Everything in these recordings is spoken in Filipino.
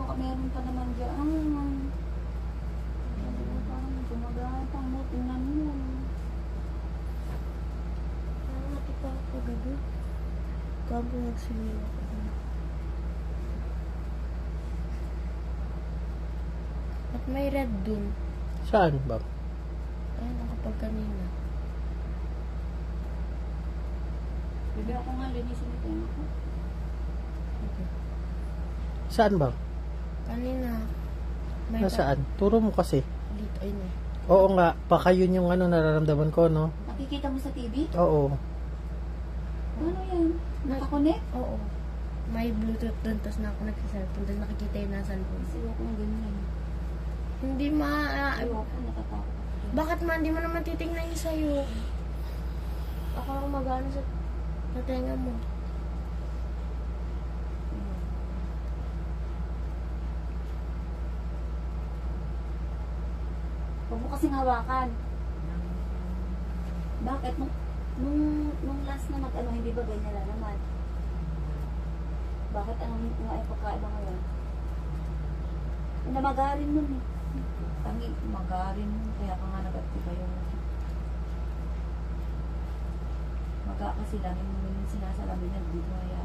baka meron pa naman dyan. Parang gumagapang mo. Tingnan mo. Nakakati pa ako gabi. Kabo nagsimila ko. At may red dun. Saan ba? Ay, nakapag kanina. Bebe ako nga, linisin ito yun ako. Okay. Saan ba? Kanina. May Nasaan? Turo mo kasi. dito, ayun eh. Oo nga, baka yun yung ano nararamdaman ko, no? Nakikita mo sa TV? Oo. Ano yan? Nakakonect? Oo. May Bluetooth dun, tapos na ako nagsiselfone. Tapos nakikita yung nasa loob. Kasi ako ng ganyan. Hindi Ayoko, natatakot. Bakit man, hindi mo naman titingnan yung sa'yo. Ako lang mag-ano sa tenga mo. Huwag mo kasing hawakan. Bakit? Nung last na mag-ano, hindi ba ganyan na naman? Bakit anong nga ay pagkaiba ngayon? Namagarin nun eh. Tangi, magarin nun. Kaya ka nga nag-active yung maga kasi lang yung sinasalamin na dito kaya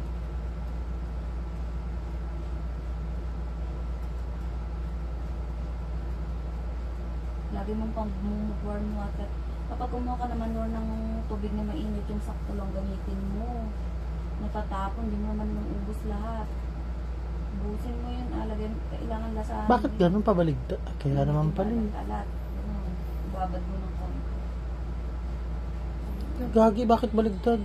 lagi mong pang-warm water. Kapag kumuha ka naman doon ng tubig na mainit, yung sakto lang gamitin mo. Natatapon, di mo naman nung ubos lahat. Ubusin mo yun, alagyan, kailangan lasahan. Bakit ganun pabaligtad? Kaya naman pala. Alat. Babad mo ng konti. Gagi, bakit baligtad?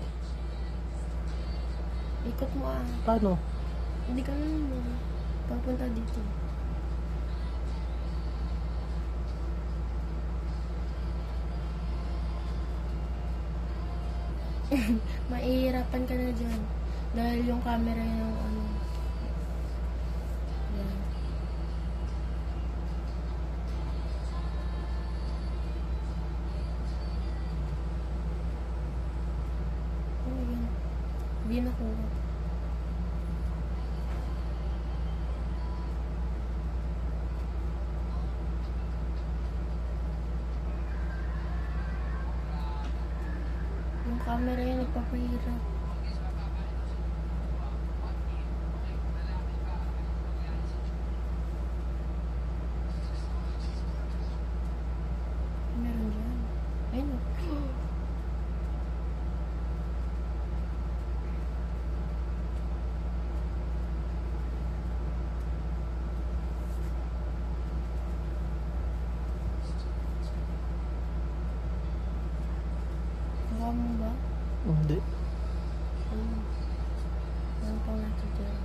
Ikot mo ah. Paano? Hindi ka naman papunta dito. Mahihirapan ka na dyan. Dahil yung camera yung ano. Yan. Oh, yan. Hindi nakuha. Yung camera yan, nagpapahirap. Meron dyan. Ayun o. Nakuha mo ba? Hindi. Meron pa nga ito dyan.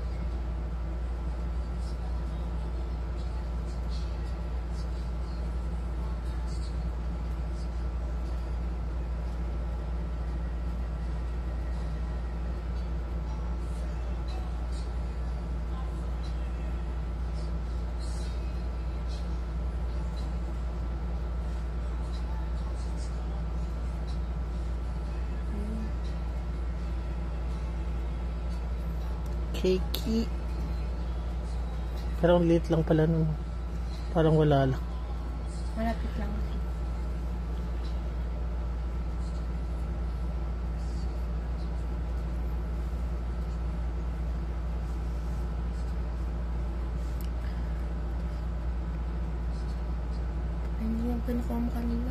Cakey. Pero ang liit lang pala nun. Parang wala lang. Malapit lang. Hindi yung kinukuha mo kanina.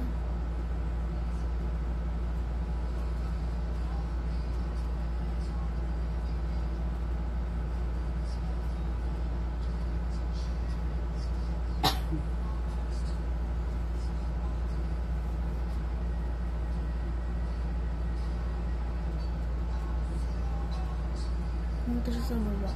Pumunta siya sa baba.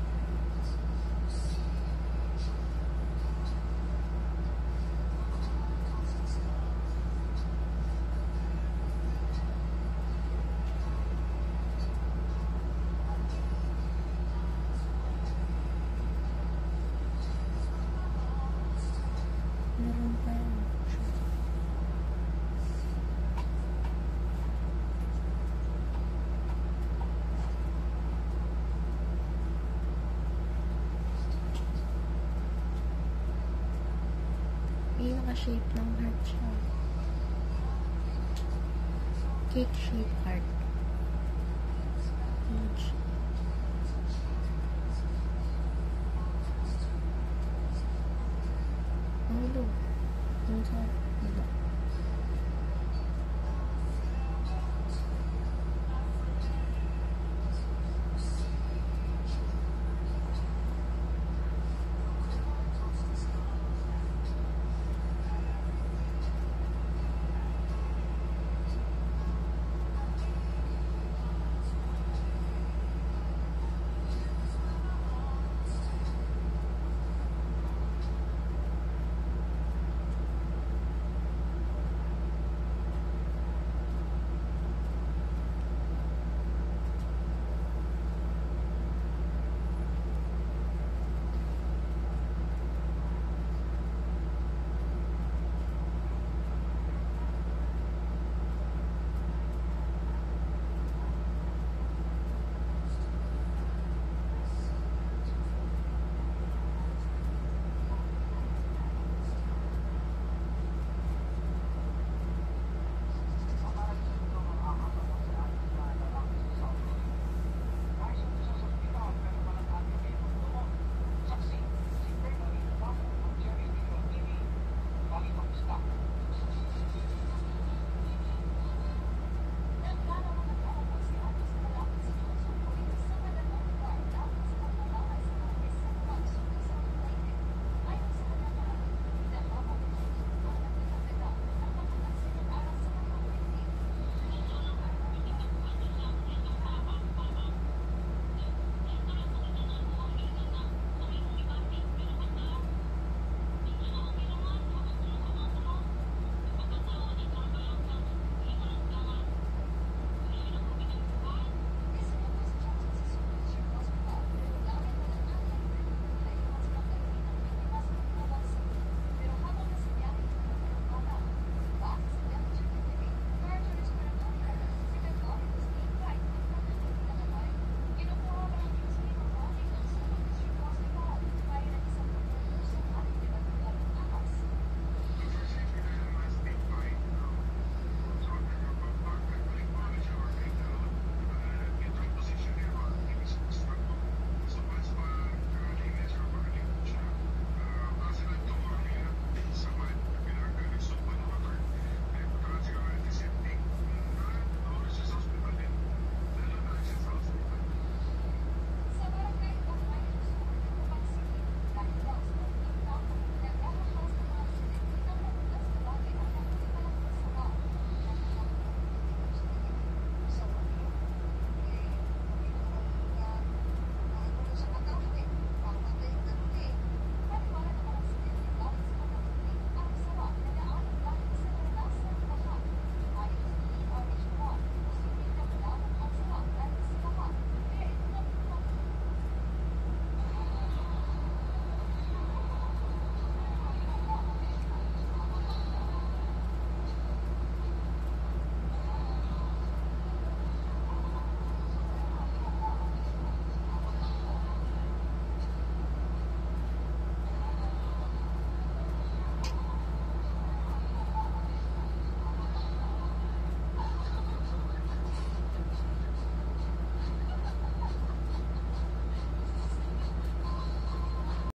Meron pa yan. naka-shape ng heart siya. Cake shape heart.